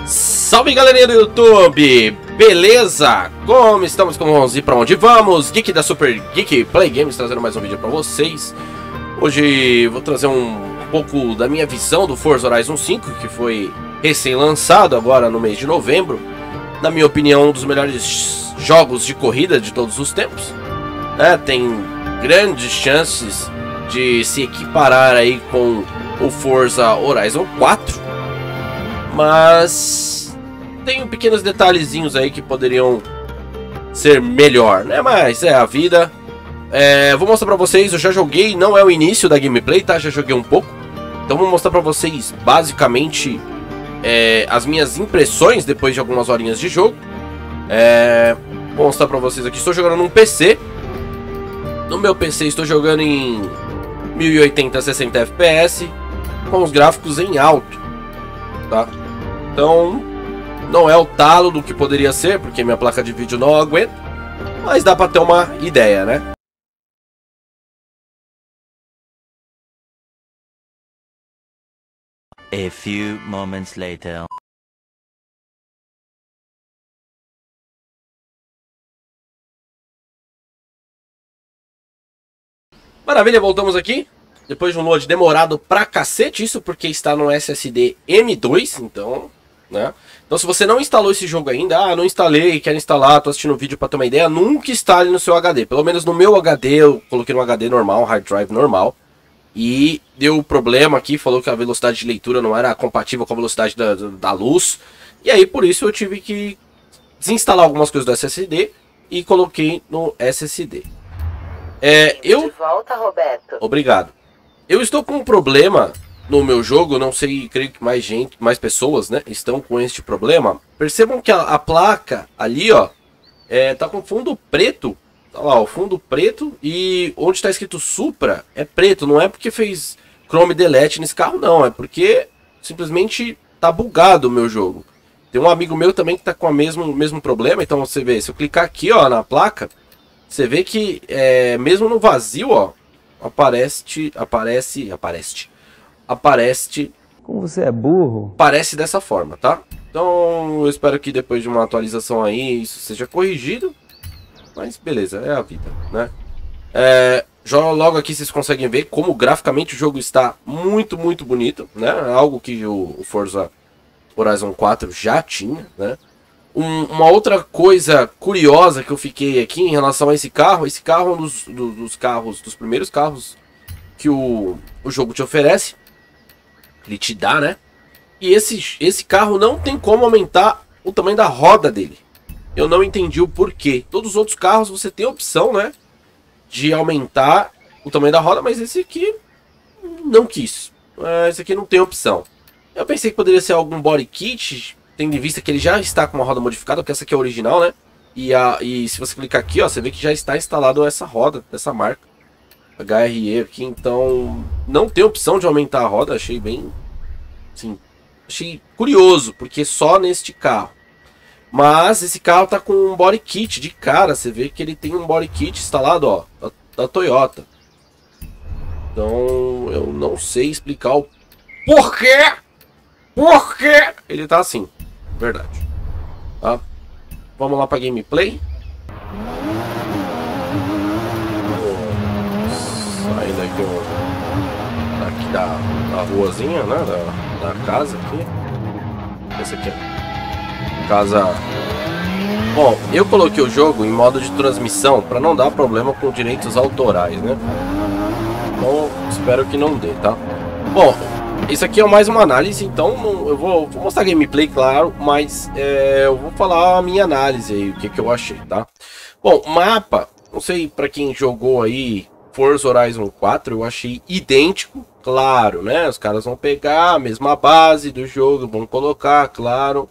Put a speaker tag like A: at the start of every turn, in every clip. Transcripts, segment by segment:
A: Salve galerinha do YouTube, beleza? Como estamos, como vamos e pra onde vamos? Geek da Super Geek Play Games trazendo mais um vídeo pra vocês. Hoje vou trazer um pouco da minha visão do Forza Horizon 5, que foi recém-lançado agora no mês de novembro. Na minha opinião, um dos melhores jogos de corrida de todos os tempos. Tem grandes chances de se equiparar aí com o Forza Horizon 4. Mas tem pequenos detalhezinhos aí que poderiam ser melhor, né? Mas é a vida. Vou mostrar pra vocês, eu já joguei, não é o início da gameplay, tá? Já joguei um pouco. Então vou mostrar pra vocês, basicamente, as minhas impressões depois de algumas horinhas de jogo. Vou mostrar pra vocês aqui, estou jogando num PC. No meu PC estou jogando em 1080 60 FPS, com os gráficos em alto, tá? Então, não é o talo do que poderia ser, porque minha placa de vídeo não aguenta, mas dá pra ter uma ideia, né?
B: A few moments later.
A: Maravilha, voltamos aqui. Depois de um load demorado pra cacete, isso porque está no SSD M2, então, né? Então se você não instalou esse jogo ainda, não instalei, quer instalar, tô assistindo o vídeo pra ter uma ideia, nunca instale no seu HD. Pelo menos no meu HD, eu coloquei no HD normal, hard drive normal. E deu problema aqui, falou que a velocidade de leitura não era compatível com a velocidade da luz. E aí por isso eu tive que desinstalar algumas coisas do SSD e coloquei no SSD.
C: De volta, Roberto.
A: Obrigado. Eu estou com um problema no meu jogo, não sei, creio que mais pessoas, né, estão com este problema. Percebam que a placa ali, ó, tá com fundo preto. Olha lá, o fundo preto, e onde está escrito Supra é preto. Não é porque fez Chrome Delete nesse carro, não. É porque simplesmente tá bugado o meu jogo. Tem um amigo meu também que tá com o mesmo problema. Então você vê, se eu clicar aqui, ó, na placa, você vê que mesmo no vazio, ó, aparece.
D: Como você é burro.
A: Aparece dessa forma, tá? Então eu espero que depois de uma atualização aí isso seja corrigido. Mas beleza, é a vida, né? Já logo aqui vocês conseguem ver como graficamente o jogo está muito, muito bonito, né? Algo que o Forza Horizon 4 já tinha, né? Uma outra coisa curiosa que eu fiquei aqui em relação a esse carro é um dos primeiros carros que o jogo te oferece. Ele te dá, né? E esse carro não tem como aumentar o tamanho da roda dele. Eu não entendi o porquê. Todos os outros carros você tem a opção, né, de aumentar o tamanho da roda, mas esse aqui não quis. Esse aqui não tem opção. Eu pensei que poderia ser algum body kit, tendo em vista que ele já está com uma roda modificada, porque essa aqui é original, né? E se você clicar aqui, ó, você vê que já está instalado essa roda, dessa marca HRE aqui. Então não tem opção de aumentar a roda. Achei bem, assim, achei curioso, porque só neste carro. Mas esse carro tá com um body kit de cara. Você vê que ele tem um body kit instalado, ó, da Toyota. Então eu não sei explicar o porquê. Porquê ele tá assim. Verdade. Tá? Vamos lá pra gameplay. Saindo aqui da ruazinha, né? Da casa aqui. Esse aqui é casa. Bom, eu coloquei o jogo em modo de transmissão para não dar problema com direitos autorais, né? Então espero que não dê, tá? Bom, isso aqui é mais uma análise, então eu vou mostrar gameplay, claro, mas eu vou falar a minha análise aí, o que eu achei, tá? Bom, mapa, não sei para quem jogou aí Forza Horizon 4, eu achei idêntico, claro, né? Os caras vão pegar a mesma base do jogo, vão colocar, claro.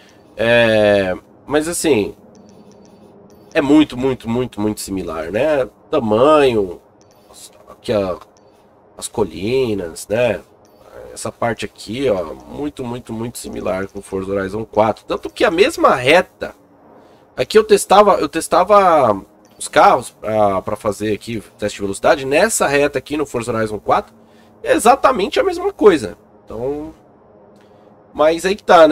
A: Mas assim, é muito similar, né? Tamanho, aqui as colinas, né? Essa parte aqui, ó, muito similar com Forza Horizon 4. Tanto que a mesma reta, aqui eu testava os carros para fazer aqui o teste de velocidade. Nessa reta aqui no Forza Horizon 4, é exatamente a mesma coisa. Então, mas aí que tá, né?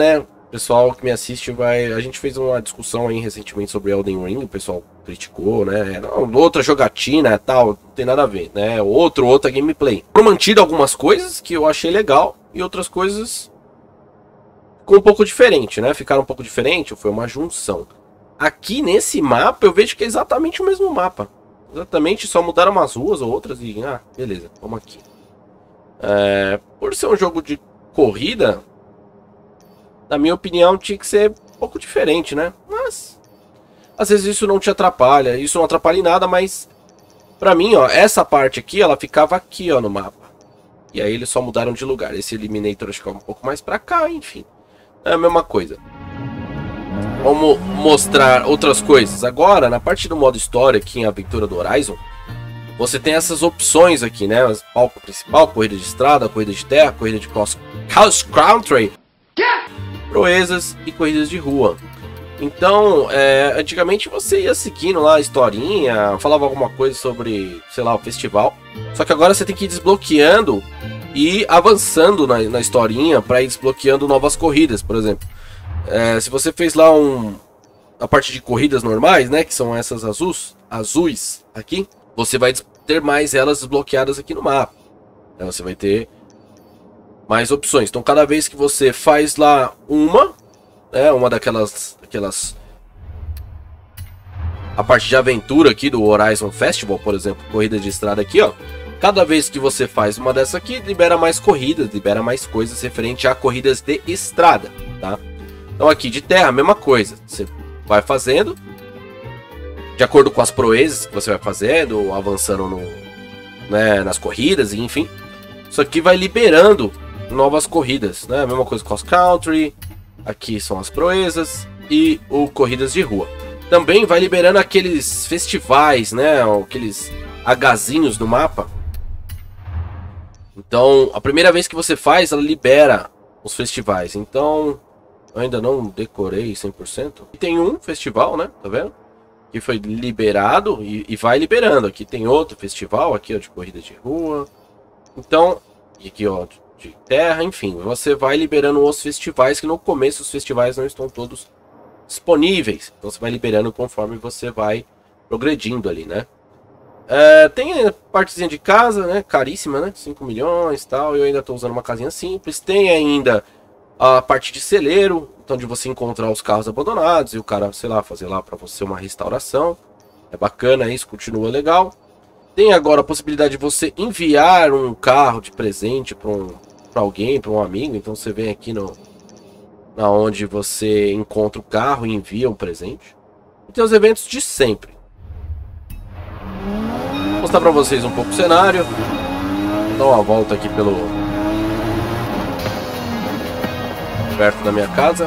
A: pessoal que me assiste vai... A gente fez uma discussão aí recentemente sobre Elden Ring, o pessoal criticou, né? Não, outra jogatina e tal, não tem nada a ver, né? Outra gameplay. Foram mantidas algumas coisas que eu achei legal e outras coisas ficou um pouco diferente, né? Ficaram um pouco diferente, foi uma junção. Aqui nesse mapa eu vejo que é exatamente o mesmo mapa. Exatamente, só mudaram umas ruas ou outras e... Ah, beleza, vamos aqui. Por ser um jogo de corrida, na minha opinião, tinha que ser um pouco diferente, né? Mas, às vezes isso não te atrapalha. Isso não atrapalha em nada, mas... Pra mim, ó, essa parte aqui, ela ficava aqui, ó, no mapa. E aí eles só mudaram de lugar. Esse Eliminator acho que é um pouco mais pra cá, enfim. É a mesma coisa. Vamos mostrar outras coisas. Agora, na parte do modo história aqui em Aventura do Horizon, você tem essas opções aqui, né? Palco principal, corrida de estrada, corrida de terra, corrida de cross country, proezas e corridas de rua. Então, antigamente você ia seguindo lá a historinha, falava alguma coisa sobre, sei lá, o festival. Só que agora você tem que ir desbloqueando e avançando na historinha para ir desbloqueando novas corridas, por exemplo. Se você fez lá a parte de corridas normais, né, que são essas azuis aqui, você vai ter mais elas desbloqueadas aqui no mapa. Você vai ter mais opções. Então cada vez que você faz lá uma daquelas a parte de aventura aqui do Horizon Festival, por exemplo, corrida de estrada aqui, ó. Cada vez que você faz uma dessa aqui, libera mais corridas, libera mais coisas referente a corridas de estrada, tá? Então aqui de terra, a mesma coisa. Você vai fazendo de acordo com as proezas que você vai fazendo, avançando nas corridas, enfim. Isso aqui vai liberando novas corridas, né? A mesma coisa cross country. Aqui são as proezas e o corridas de rua. Também vai liberando aqueles festivais, né? Aqueles Hzinhos no mapa. Então, a primeira vez que você faz, ela libera os festivais. Então, eu ainda não decorei 100%. E tem um festival, né? Tá vendo? Que foi liberado e vai liberando. Aqui tem outro festival, aqui ó, de corrida de rua. Então, e aqui ó, de terra, enfim. Você vai liberando os festivais, que no começo os festivais não estão todos disponíveis. Então você vai liberando conforme você vai progredindo ali, né? Tem a partezinha de casa, né? Caríssima, né? 5 milhões e tal. Eu ainda estou usando uma casinha simples. Tem ainda a parte de celeiro, então de você encontrar os carros abandonados e o cara, sei lá, fazer lá para você uma restauração. É bacana isso, continua legal. Tem agora a possibilidade de você enviar um carro de presente para alguém, para um amigo. Então você vem aqui onde você encontra o carro e envia um presente. E tem os eventos de sempre. Vou mostrar para vocês um pouco o cenário. Vou dar uma volta aqui perto da minha casa.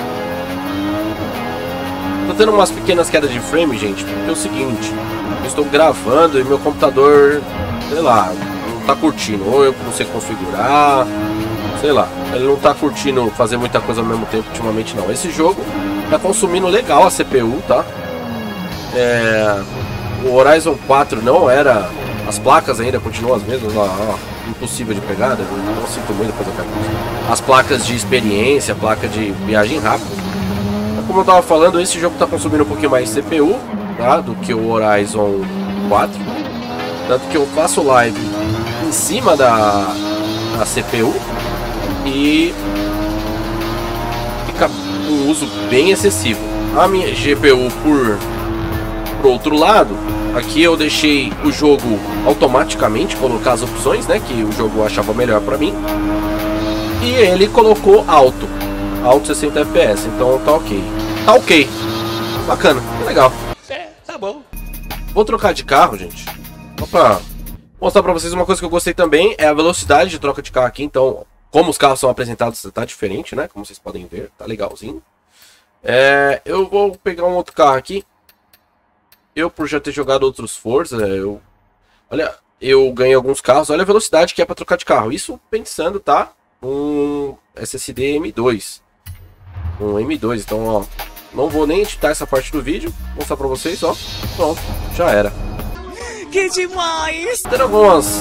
A: Tô tendo umas pequenas quedas de frame, gente, porque é o seguinte, eu estou gravando e meu computador, sei lá, não tá curtindo, ou eu não sei configurar, sei lá, ele não tá curtindo fazer muita coisa ao mesmo tempo ultimamente não. Esse jogo tá consumindo legal a CPU, tá? O Horizon 4 não era, as placas ainda continuam as mesmas, ó, impossível de pegar, não sinto muito fazer outra coisa. As placas de experiência, placa de viagem rápida. Como eu tava falando, esse jogo tá consumindo um pouquinho mais CPU, tá, do que o Horizon 4. Tanto que eu faço live em cima da CPU e fica um uso bem excessivo. A minha GPU, por outro lado, aqui eu deixei o jogo automaticamente colocar as opções, né, que o jogo achava melhor pra mim. E ele colocou alto 60 FPS, então tá ok. Tá ok. Bacana, legal. Tá bom. Vou trocar de carro, gente. Só pra mostrar pra vocês uma coisa que eu gostei também, é a velocidade de troca de carro aqui. Então, como os carros são apresentados, tá diferente, né? Como vocês podem ver, tá legalzinho. Eu vou pegar um outro carro aqui. Eu, por já ter jogado outros Forza, eu ganhei alguns carros. Olha a velocidade que é pra trocar de carro. Isso pensando, tá? Um SSD M2. Um M2, então, ó, não vou nem editar essa parte do vídeo. Vou mostrar pra vocês, ó. Pronto, já era.
E: Que demais!
A: Tem algumas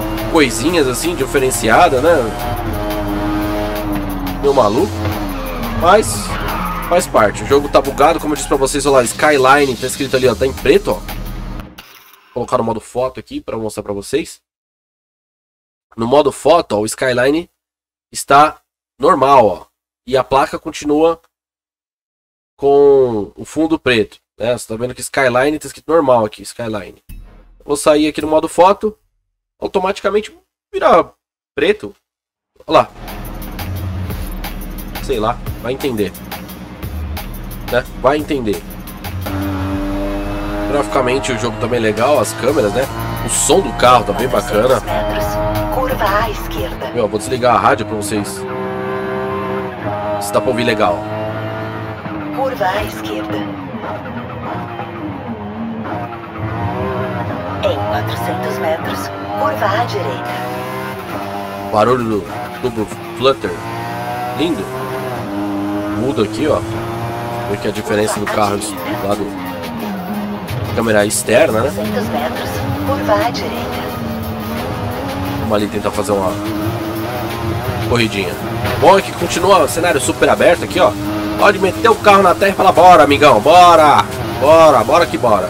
A: coisinhas assim, diferenciadas, né? Meu maluco. Mas faz parte. O jogo tá bugado, como eu disse pra vocês, olha lá, Skyline, tá escrito ali, ó, tá em preto, ó. Vou colocar no modo foto aqui pra mostrar pra vocês. No modo foto, ó, o Skyline está normal, ó. E a placa continua com o fundo preto, né? Você tá vendo que Skyline tá escrito normal aqui, Skyline. Vou sair aqui no modo foto, automaticamente vira preto. Olha lá. Sei lá, vai entender. Né? Vai entender. Graficamente o jogo também é legal, as câmeras, né? O som do carro tá bem bacana.
C: Curva à esquerda.
A: Meu, vou desligar a rádio pra vocês. Se dá pra ouvir legal.
C: Curva à esquerda. Em 400 metros, curva à direita.
A: Barulho do duplo flutter. Lindo. Muda aqui, ó. Vê que a diferença do carro lá do câmera externa, né?
C: 200 metros, curva à direita.
A: Vamos ali tentar fazer uma corridinha. Bom é que continua o cenário super aberto aqui, ó. Pode meter o carro na terra e falar, bora, amigão, bora! Bora, bora que bora.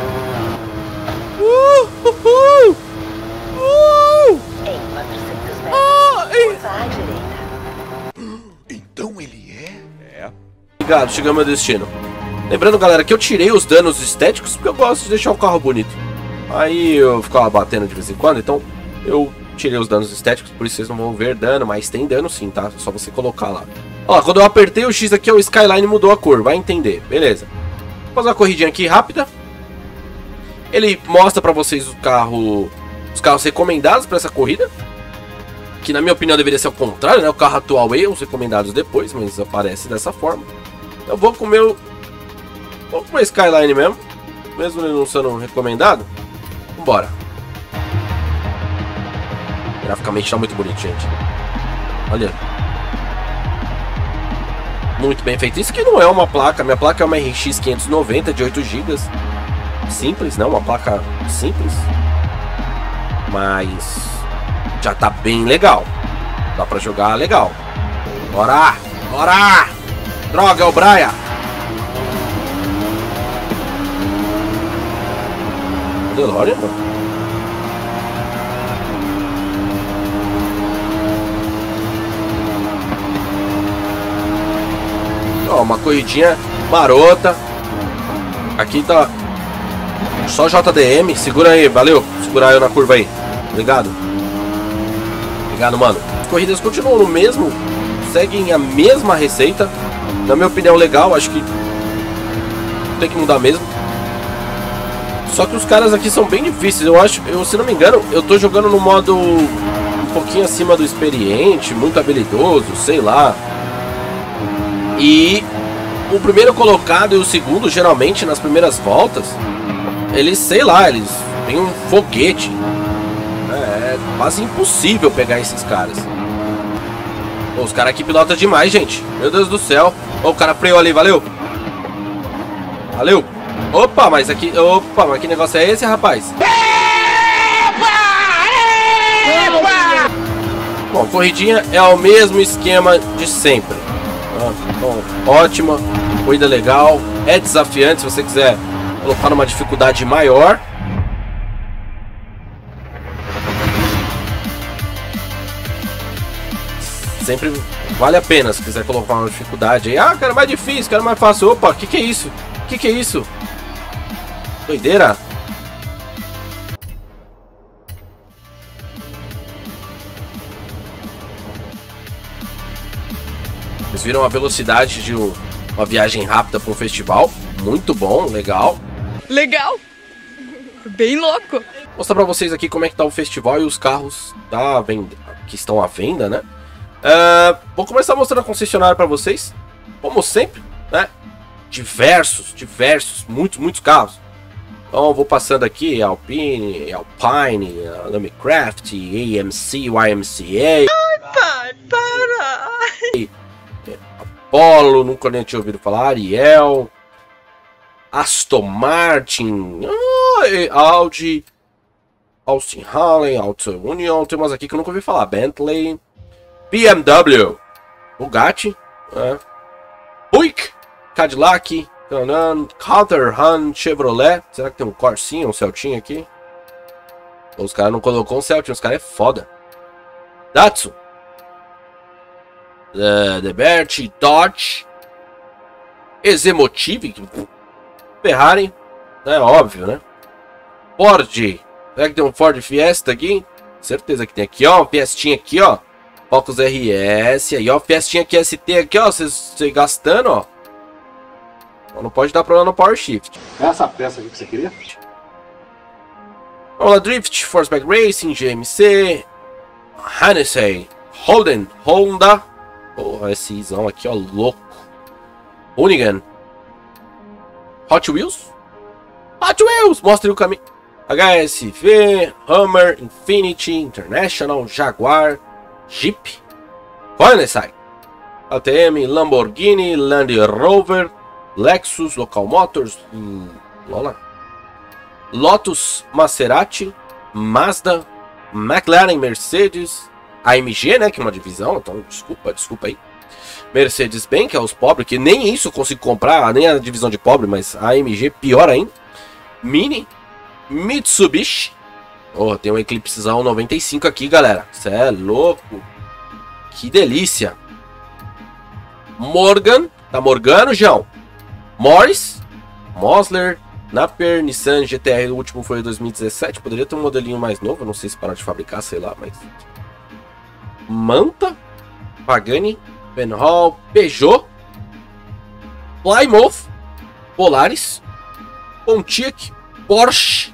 C: Em 400 metros, curva à direita.
F: Então ele é?
A: Obrigado, chegamos ao meu destino. Lembrando, galera, que eu tirei os danos estéticos porque eu gosto de deixar o carro bonito. Aí eu ficava batendo de vez em quando, então eu tirei os danos estéticos, por isso vocês não vão ver dano, mas tem dano sim, tá? É só você colocar lá. Ó, quando eu apertei o X aqui, o Skyline mudou a cor, vai entender, beleza. Vou fazer uma corridinha aqui rápida. Ele mostra pra vocês os carros recomendados pra essa corrida. Que na minha opinião deveria ser o contrário, né? O carro atual e os recomendados depois, mas aparece dessa forma. Eu vou com o Skyline mesmo, mesmo ele não sendo recomendado. Vambora. Graficamente tá muito bonito, gente. Olha. Muito bem feito. Isso aqui não é uma placa. Minha placa é uma RX 590 de 8 GB. Simples, né? Uma placa simples. Mas já tá bem legal. Dá pra jogar legal. Bora! Bora! Droga, é o Brian! DeLorean, mano. Ó, uma corridinha marota. Aqui tá só JDM. Segura aí, valeu. Segurar eu na curva aí. Obrigado. Obrigado, mano. As corridas continuam no mesmo. Seguem a mesma receita. Na minha opinião, legal. Acho que tem que mudar mesmo. Só que os caras aqui são bem difíceis. Eu acho, se não me engano, eu tô jogando no modo um pouquinho acima do experiente, muito habilidoso, sei lá. E o primeiro colocado e o segundo, geralmente, nas primeiras voltas, eles, sei lá, eles têm um foguete. É quase impossível pegar esses caras. Pô, os caras aqui pilotam demais, gente. Meu Deus do céu. Ó, o cara freou ali, valeu. Valeu. Opa, mas aqui... Opa, mas que negócio é esse, rapaz? Bom, corridinha é o mesmo esquema de sempre. Bom, ótima, corrida legal, é desafiante se você quiser colocar numa dificuldade maior. Sempre vale a pena se quiser colocar uma dificuldade aí. Ah, quero mais difícil, quero mais fácil. Opa, que é isso? Que é isso? Doideira. Vocês viram a velocidade de uma viagem rápida para um festival? Muito bom, legal.
E: Legal. Bem louco.
A: Vou mostrar para vocês aqui como é que tá o festival e os carros que estão à venda, né? Vou começar mostrando a concessionária para vocês. Como sempre, né? Diversos, muitos carros. Então vou passando aqui, Alpine, Lamicraft, AMC, YMCA.
E: Ai, pai, para!
A: Apollo, nunca nem tinha ouvido falar, Ariel, Aston Martin, Audi, Austin Harley, Auto Union, tem umas aqui que eu nunca ouvi falar, Bentley, BMW, Bugatti, Buick, Cadillac, Caterham, Chevrolet. Será que tem um Corsinha, um Celtinha aqui? Os caras não colocou um Celtinha, os caras é foda. Datsun, Liberty, Dodge, Exemotive, Ferrari, é óbvio, né? Ford, será que tem um Ford Fiesta aqui? Certeza que tem aqui, ó, Fiestinha aqui, ó. Focus RS, aí ó, Fiestinha aqui ST aqui, ó, você gastando, ó. Não pode dar problema no Power Shift.
G: É essa peça aqui que você queria?
A: Vamos lá, Drift, Forceback Racing, GMC, Hennessy, Holden, Honda. Porra, esse isão aqui, ó, louco. Hoonigan. Hot Wheels? Hot Wheels! Mostre o caminho. HSV, Hummer, Infiniti, International, Jaguar, Jeep, Koenigsegg, ATM, Lamborghini, Land Rover, Lexus, Local Motors, Lotus, Maserati, Mazda, McLaren, Mercedes, AMG, né, que é uma divisão, então desculpa aí. Mercedes-Benz, que é os pobres, que nem isso eu consigo comprar, nem a divisão de pobre, mas a AMG pior ainda. Mini, Mitsubishi. Oh, tem um Eclipsezão 95 aqui, galera. Cê é louco. Que delícia. Morgan. Tá Morgano, João. Morris. Mosler. Napier. Nissan GTR. O último foi em 2017. Poderia ter um modelinho mais novo. Não sei se parar de fabricar, sei lá, mas... Manta. Pagani. Penhall. Peugeot. Plymouth. Polaris. Pontiac. Porsche.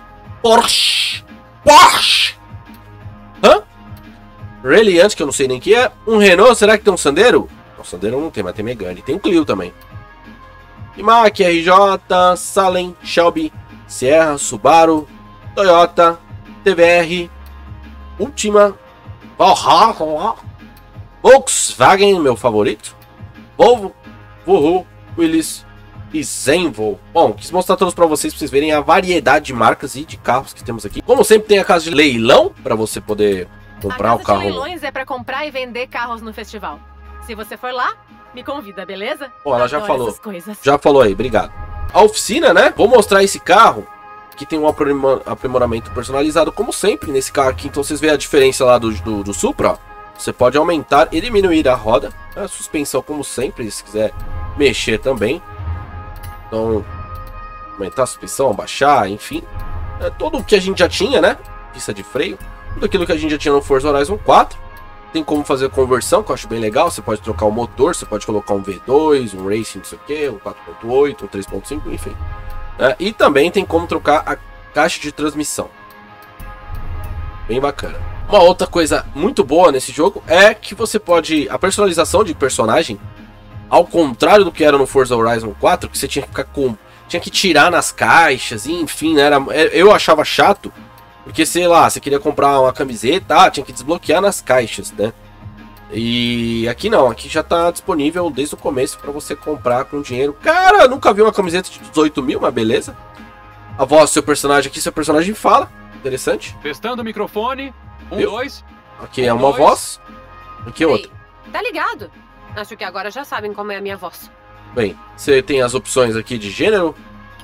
A: Hã? Reliant, que eu não sei nem o que é. Um Renault, será que tem um Sandero? O Sandero não tem, mas tem Megane. Tem um Clio também. Rimac, RJ, Salem, Shelby, Sierra, Subaru, Toyota, TVR, Ultima, Valhalla, Volkswagen, meu favorito, Volvo, Vuhu, Willys e Zenvo. Bom, quis mostrar todos para vocês verem a variedade de marcas e de carros que temos aqui. Como sempre, tem a casa de leilão para você poder comprar o carro.
H: A casa de leilões é para comprar e vender carros no festival. Se você for lá, me convida, beleza?
A: Bom, ela já
H: Adoro
A: falou.
H: essas coisas.
A: Já falou aí, obrigado. A oficina, né? Vou mostrar esse carro que tem um aprimoramento personalizado, como sempre, nesse carro aqui. Então vocês veem a diferença lá do Supra, ó. Você pode aumentar e diminuir a roda. A suspensão, como sempre, se quiser mexer também. Então, aumentar a suspensão, baixar, enfim. É tudo o que a gente já tinha, né? Pista de freio. Tudo aquilo que a gente já tinha no Forza Horizon 4. Tem como fazer a conversão, que eu acho bem legal. Você pode trocar o motor, você pode colocar um V2, um Racing, não sei o que, um 4.8, um 3.5, enfim. E também tem como trocar a caixa de transmissão. Bem bacana. Uma outra coisa muito boa nesse jogo é que você pode... A personalização de personagem, ao contrário do que era no Forza Horizon 4, que você tinha que ficar com... Tinha que tirar nas caixas, e enfim, né? Eu achava chato, porque, sei lá, você queria comprar uma camiseta, tinha que desbloquear nas caixas, né? E aqui não, aqui já tá disponível desde o começo para você comprar com dinheiro. Cara, nunca vi uma camiseta de 18 mil, mas beleza. A voz do seu personagem aqui, seu personagem fala. Interessante.
I: Testando o microfone. 1, 2.
A: Aqui é uma voz. Aqui é outra.
H: Tá ligado? Acho que agora já sabem como é a minha voz.
A: Bem, você tem as opções aqui de gênero.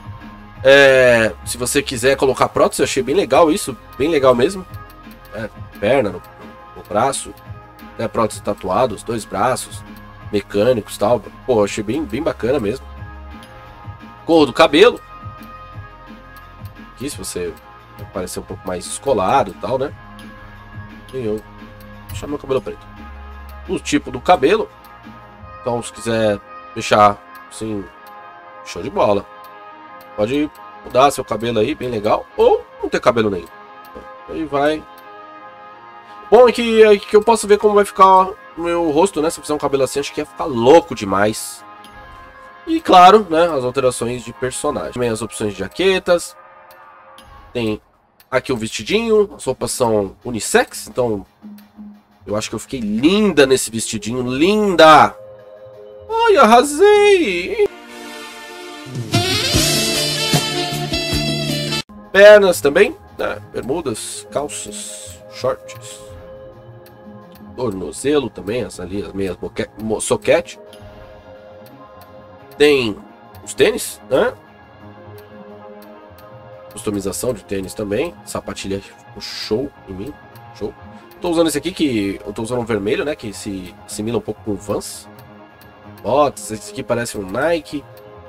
A: Se você quiser colocar prótese, eu achei bem legal isso. Bem legal mesmo. Perna, no braço. Prótese tatuado, os 2 braços. Mecânicos e tal. Pô, eu achei bem bacana mesmo. Cor do cabelo. Aqui, se você parecer um pouco mais descolado e tal, né? E eu deixar meu cabelo preto. O tipo do cabelo. Então, se quiser deixar assim, show de bola. Pode mudar seu cabelo aí, bem legal. Ou não ter cabelo nenhum. Aí vai. Bom, é que eu posso ver como vai ficar o meu rosto, né? Se eu fizer um cabelo assim, acho que ia ficar louco demais. E claro, né? As alterações de personagem. Também as opções de jaquetas. Tem aqui o vestidinho. As roupas são unissex. Então, eu acho que eu fiquei linda nesse vestidinho. Linda! Ai, arrasei! Pernas também, né? Bermudas, calças, shorts. Tornozelo também, as meias soquete. tem os tênis, né? Customização de tênis também. Sapatilha ficou show em mim. Show. Tô usando esse aqui que eu tô usando um vermelho, né? Que se assimila um pouco com o Vans. Botas, esse aqui parece um Nike.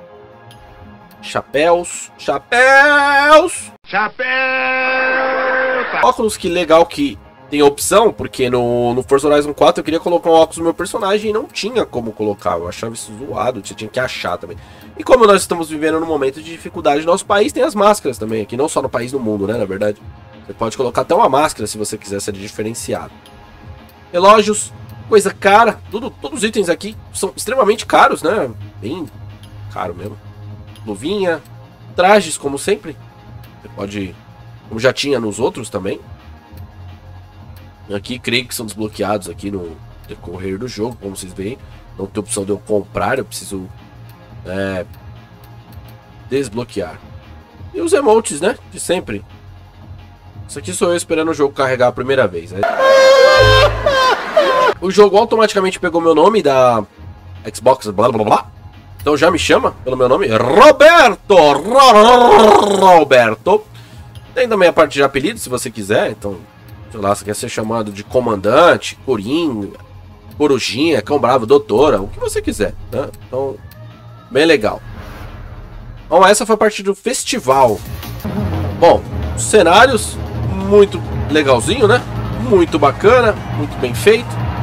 A: Chapéus. Chapéus! Chapéu! Óculos, que legal que tem opção, porque no Forza Horizon 4 eu queria colocar um óculos no meu personagem e não tinha como colocar. Eu achava isso zoado, você tinha que achar também. E como nós estamos vivendo num momento de dificuldade no nosso país, tem as máscaras também aqui, não só no país, no mundo, né, na verdade. Você pode colocar até uma máscara se você quiser ser diferenciado. Relógios, coisa cara, todos os itens aqui são extremamente caros, né, bem caro mesmo. Luvinha, trajes, como sempre. Você pode, como já tinha nos outros também. Aqui, creio que são desbloqueados aqui no decorrer do jogo, como vocês veem. Não tem opção de eu comprar, eu preciso desbloquear. E os emotes, né? De sempre. Isso aqui sou eu esperando o jogo carregar a primeira vez. Né? O jogo automaticamente pegou meu nome da Xbox, blá blá blá. Então já me chama pelo meu nome, Roberto. Roberto. Tem também a parte de apelido, se você quiser. Então, sei lá, você quer ser chamado de comandante, coringa, corujinha, cão bravo, doutora, o que você quiser, né? Então, bem legal. Bom, essa foi a parte do festival. Bom, os cenários, muito legalzinho, né? Muito bacana, muito bem feito.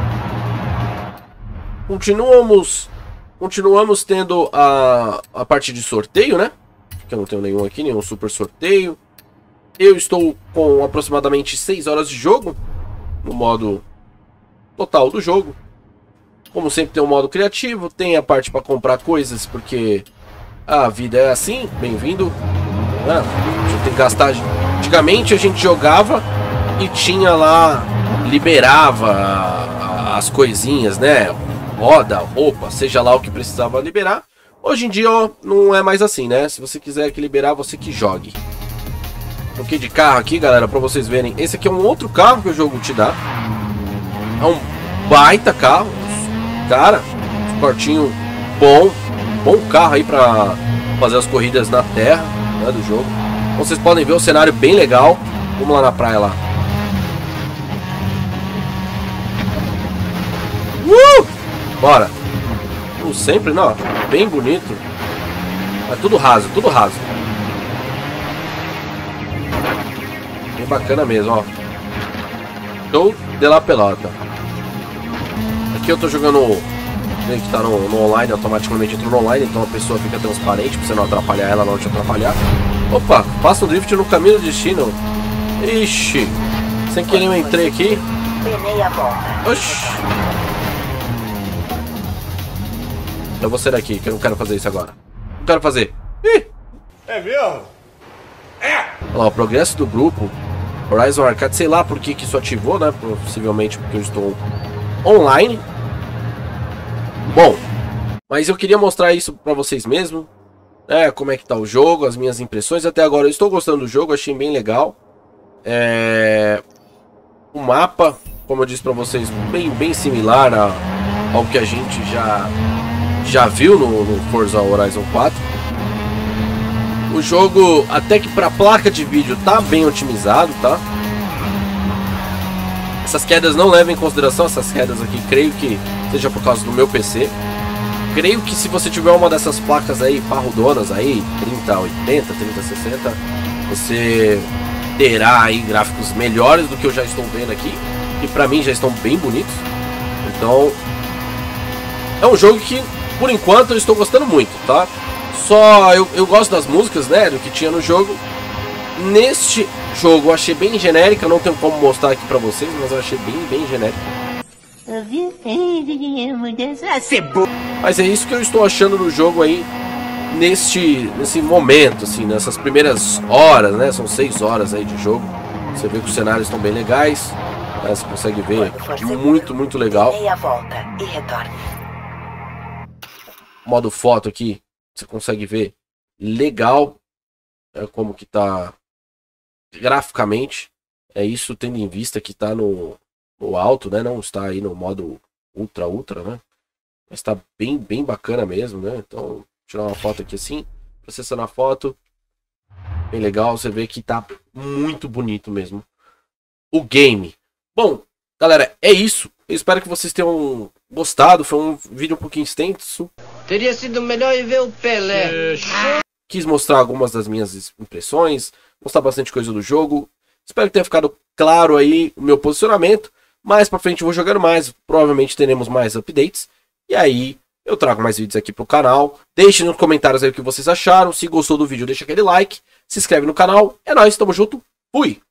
A: Continuamos tendo a parte de sorteio, né? Que eu não tenho nenhum aqui, nenhum super sorteio. Eu estou com aproximadamente 6 horas de jogo no modo total do jogo. Como sempre, tem um modo criativo, tem a parte para comprar coisas, porque a vida é assim, bem-vindo. A gente tem que gastar. Antigamente a gente jogava e tinha lá, liberava as coisinhas, né? Roda, roupa, seja lá o que precisava liberar. Hoje em dia, ó, não é mais assim, né? Se você quiser que liberar, você que jogue. Troquei de carro aqui, galera, pra vocês verem. Esse aqui é um outro carro que o jogo te dá. É um baita carro. Cara, cortinho bom. Bom carro aí pra fazer as corridas na terra, né, do jogo. Então, vocês podem ver o cenário bem legal. Vamos lá na praia lá. Bora. Como sempre, não, bem bonito. É tudo raso, tudo raso. Bem bacana mesmo, ó. Show de la pelota. Aqui eu tô jogando. Que tá no online, automaticamente entrou no online, então a pessoa fica transparente pra você não atrapalhar ela, não te atrapalhar. Opa, passa um drift no caminho do destino. Ixi, sem querer eu entrei aqui. Oxi. Eu vou sair daqui, que eu não quero fazer isso agora. Não quero fazer. Ih!
F: É mesmo?
A: Olha lá, o progresso do grupo Horizon Arcade, sei lá por que isso ativou, né? Possivelmente porque eu estou online. Bom, mas eu queria mostrar isso pra vocês mesmo, né? Como é que tá o jogo, as minhas impressões. Até agora eu estou gostando do jogo, achei bem legal. O mapa, como eu disse pra vocês, bem similar ao que a gente já viu no Forza Horizon 4. O jogo, até que pra placa de vídeo, tá bem otimizado, tá? Essas quedas não levam em consideração, essas quedas aqui, creio que seja por causa do meu PC. Creio que se você tiver uma dessas placas aí, parrudonas aí, 3080, 3060, você terá aí gráficos melhores do que eu já estou vendo aqui, que pra mim já estão bem bonitos. Então, é um jogo que, por enquanto, eu estou gostando muito, tá? Só eu gosto das músicas, né, do que tinha no jogo. Neste jogo eu achei bem genérica, não tenho como mostrar aqui pra vocês, mas eu achei bem genérica. Mas é isso que eu estou achando do jogo aí, nesse momento, assim, nessas primeiras horas, né, são 6 horas aí de jogo. Você vê que os cenários estão bem legais, né, você consegue ver, muito legal. Modo foto aqui, você consegue ver legal, como que tá graficamente. É isso, tendo em vista que tá no alto, né? Não está aí no modo ultra, né? Mas tá bem bacana mesmo, né? Então, tirar uma foto aqui assim, processando a foto. Bem legal, você vê que tá muito bonito mesmo o game. Bom, galera, é isso. Eu espero que vocês tenham gostado. Foi um vídeo um pouquinho extenso.
G: Teria sido melhor ir ver o Pelé.
A: Quis mostrar algumas das minhas impressões, mostrar bastante coisa do jogo. Espero que tenha ficado claro aí o meu posicionamento. Mais pra frente eu vou jogando mais, provavelmente teremos mais updates. E aí eu trago mais vídeos aqui pro canal. Deixe nos comentários aí o que vocês acharam. Se gostou do vídeo, deixa aquele like. Se inscreve no canal. É nóis, tamo junto. Fui!